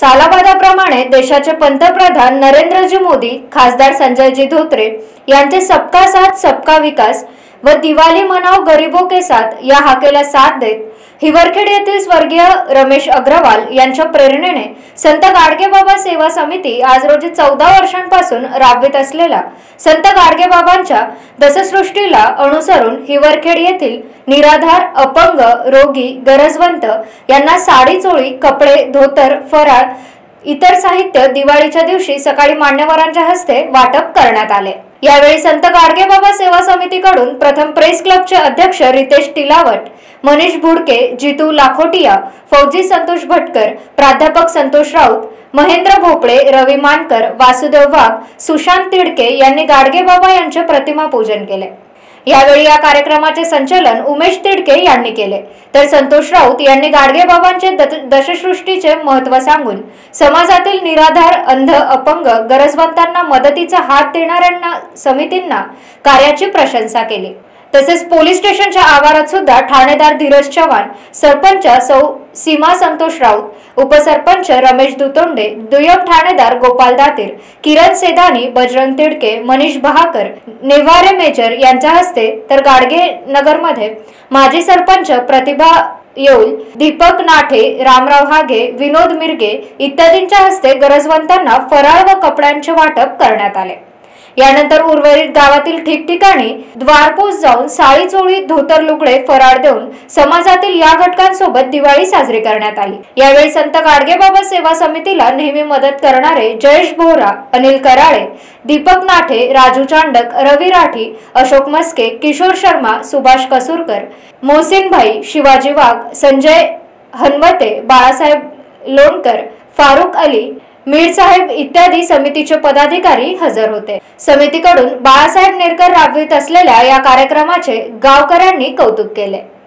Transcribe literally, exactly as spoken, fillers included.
सालाबादाप्रमाणे देशाचे पंतप्रधान नरेंद्रजी मोदी, खासदार संजयजी धोत्रे यांचे सबका साथ सबका विकास व दिवाळी मनाव गरीबों के साथ या हाकेला साथ देत हिवरखेड येथील स्वर्गीय रमेश अग्रवाल यांच्या प्रेरणेने संत गाडगेबाबा सेवा समिती आज रोजी चौदा वर्षांपासून राबवित असलेला संत गाडगेबाबांच्या दशसृष्टीला अनुसरून हिवरखेड येथील निराधार, अपंग, रोगी, गरजवंत यांना साडी, चोळी, कपडे, धोतर, फराळ इतर साहित्य दिवाळीच्या दिवशी सकाळी मान्यवरांच्या हस्ते वाटप करण्यात आले। यावेळी संत गाडगेबाबा सेवा समितीकडून प्रथम प्रेस क्लबचे अध्यक्ष रितेश तिलावट, मनीष भुडके, जितू लाखोटिया, फौजी संतोष भटकर, प्राध्यापक संतोष राऊत, महेंद्र भोपळे, रवी मानकर, वासुदेव वाघ, सुशांत तिडके यांनी गाडगेबाबा यांचे प्रतिमा पूजन केले। यावेळी या कार्यक्रमाचे संचालन उमेश तिडके यांनी केले, तर संतोष राऊत यांनी गाडगेबाबांचे दशसृष्टीचे महत्त्व सांगून समाजातील निराधार, अंध, अपंग, गरजवंतांना मदतीचा हात देणाऱ्यांना समितींना कार्याची प्रशंसा केली। तसेच पोलीस स्टेशनच्या आवारात सुद्धा ठाणेदार धीरज चव्हाण, सरपंच सौ सीमा संतोष राऊत, उपसरपंच रमेश दुतोंडे, दुय्यम ठाणेदार गोपाल दातीर, किरण सेदानी, बजरंग तिडके, मनीष बहाकर, नेवारे मेजर यांच्या हस्ते, तर गाडगे नगरमध्ये माजी सरपंच प्रतिभा येऊल, दीपक नाठे, रामराव हागे, विनोद मिरगे इत्यादींच्या हस्ते गरजवंतांना फराळ व कपड्यांचे वाटप करण्यात आले। यानंतर उर्वरित गावातील ठिकठिकाणी द्वारपोच जाऊन साडी, चोळी, धोतर, लुगडे, फराळ देऊन समाजातील या घटकांसोबत दिवाळी साजरी करण्यात आली। यावेळी संत गाडगेबाबा सेवा समितीला नेहमी मदत करणारे जयेश बोहरा, अनिल कराळे, दीपक नाठे, राजू चांडक, रवी राठी, अशोक मस्के, किशोर शर्मा, सुभाष कसूरकर, मोहसिन भाई, शिवाजी वाघ, संजय हनवते, बाळासाहेब लोणकर, फारुक अली, मीर साहेब इत्यादी समितीचे पदाधिकारी हजर होते। समितीकडून बाळासाहेब नेरकर राबवित असलेल्या या कार्यक्रमाचे गावकऱ्यांनी कौतुक केले।